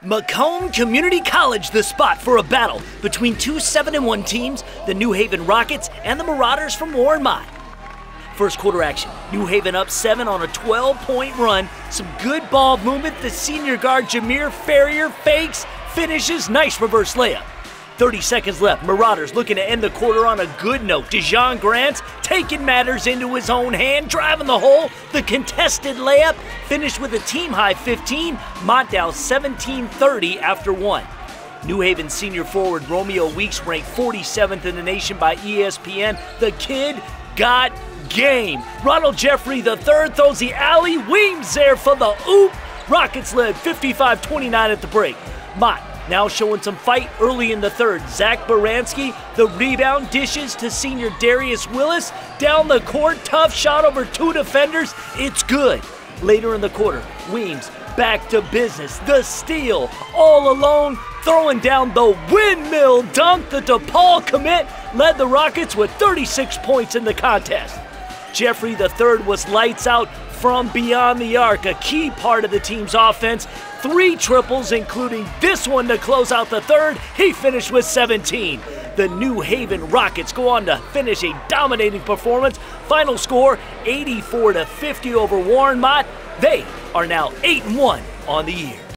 Macomb Community College, the spot for a battle between two 7-1 teams, the New Haven Rockets and the Marauders from Warren Mott. First quarter action, New Haven up 7 on a 12-point run. Some good ball movement. The senior guard Jameer Ferrier fakes, finishes, nice reverse layup. 30 seconds left, Marauders looking to end the quarter on a good note. Dejon Grants taking matters into his own hand, driving the hole. The contested layup finished with a team-high 15. Mott down 17-30 after one. New Haven senior forward Romeo Weeks ranked 47th in the nation by ESPN. The kid got game. Ronald Jeffrey III throws the alley. Weems there for the oop. Rockets led 55-29 at the break. Mott now showing some fight early in the third. Zach Baranski, the rebound, dishes to senior Darius Willis. Down the court, tough shot over two defenders. It's good. Later in the quarter, Weems back to business. The steal, all alone, throwing down the windmill dunk. The DePaul commit led the Rockets with 36 points in the contest. Jeffrey III was lights out from beyond the arc, a key part of the team's offense. 3 triples, including this one to close out the third. He finished with 17. The New Haven Rockets go on to finish a dominating performance. Final score, 84-50 over Warren Mott. They are now 8-1 on the year.